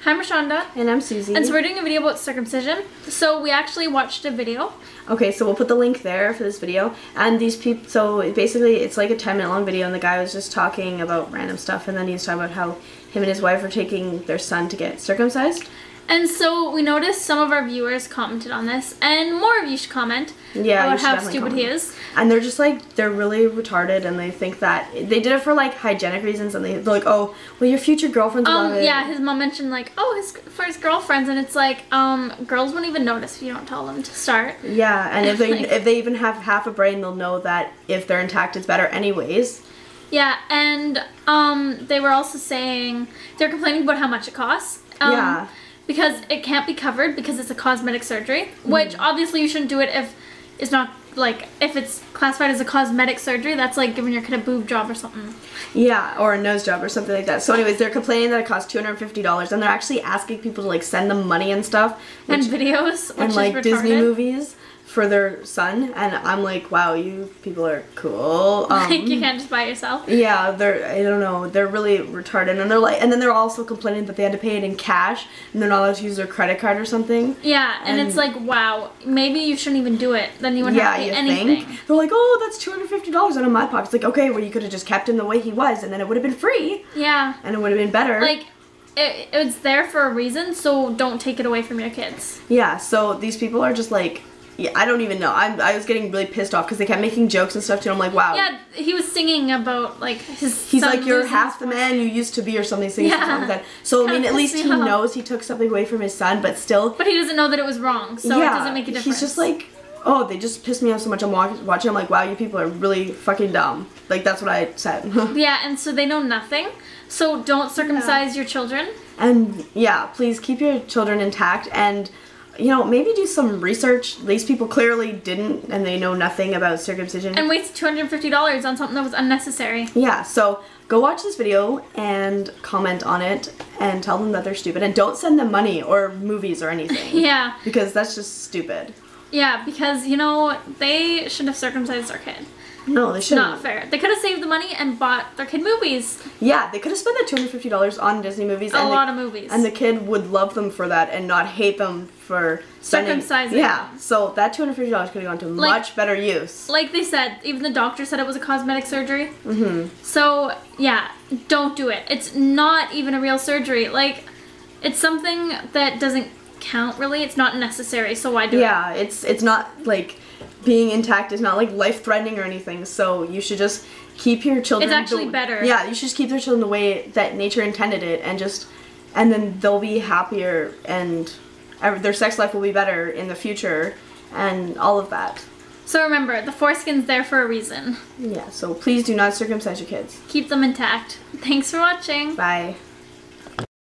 Hi, Marshonda. And I'm Susie. And so we're doing a video about circumcision. So we actually watched a video. Okay, so we'll put the link there for this video. And these people, so basically it's like a 10-minute long video and the guy was just talking about random stuff and then he was talking about how him and his wife are taking their son to get circumcised. And so we noticed some of our viewers commented on this, and more of you should comment about how stupid he is. And they're just like, they're really retarded, and they think that they did it for like hygienic reasons, and they're like, oh, well, your future girlfriend's love it. Yeah, his mom mentioned like, oh, for his girlfriends, and it's like, girls won't even notice if you don't tell them to start. Yeah, and if they if they even have half a brain, they'll know that if they're intact, it's better anyways. Yeah, and they were also saying they're complaining about how much it costs. Yeah. Because it can't be covered because it's a cosmetic surgery, which obviously you shouldn't do it if it's not, like, if it's classified as a cosmetic surgery. That's like giving your kid a boob job or something. Yeah, or a nose job or something like that. So anyways, they're complaining that it costs $250, and they're actually asking people to like send them money and stuff. And videos, which and like is retarded. Disney movies for their son, and I'm like, wow, you people are cool. Like, you can't just buy it yourself. Yeah, I don't know, they're really retarded, and they're like, and then they're also complaining that they had to pay it in cash, and they're not allowed to use their credit card or something. Yeah, and it's like, wow, maybe you shouldn't even do it. Then you wouldn't have to pay anything. Think? They're like, oh, that's $250 out of my pocket. It's like, okay, well, you could have just kept him the way he was, and then it would have been free. Yeah. And it would have been better. Like, it's there for a reason, so don't take it away from your kids. Yeah, so these people are just like, yeah, I don't even know. I was getting really pissed off because they kept making jokes and stuff too. I'm like, wow. Yeah, he was singing about like his. He's like, you're half the man you used to be, or something. Yeah. Like that. So I mean, at least he knows he took something away from his son, but still. But he doesn't know that it was wrong, so it doesn't make a difference. He's just like, oh, they just pissed me off so much. I'm watching. I'm like, wow, you people are really fucking dumb. Like that's what I said. Yeah, and so they know nothing. So don't circumcise your children. And yeah, please keep your children intact and. You know, maybe do some research. These people clearly didn't, and they know nothing about circumcision. And waste $250 on something that was unnecessary. Yeah, so go watch this video and comment on it and tell them that they're stupid. And don't send them money or movies or anything. Yeah. Because that's just stupid. Yeah, because, you know, they should have circumcised their kid. No, they shouldn't. Not fair. They could have saved the money and bought their kid movies. Yeah, they could have spent that $250 on Disney movies. A lot of movies. And the kid would love them for that and not hate them for circumcising. Yeah, so that $250 could have gone to much better use. Like they said, even the doctor said it was a cosmetic surgery. Mm-hmm. So, yeah, don't do it. It's not even a real surgery. Like, it's something that doesn't count, really. It's not necessary, so why do it? Yeah, it's not, like... Being intact is not like life-threatening or anything, so you should just keep your children. It's actually better. Yeah, you should just keep their children the way that nature intended it, and then they'll be happier, and their sex life will be better in the future, and all of that. So remember, the foreskin's there for a reason. Yeah, so please do not circumcise your kids. Keep them intact. Thanks for watching. Bye.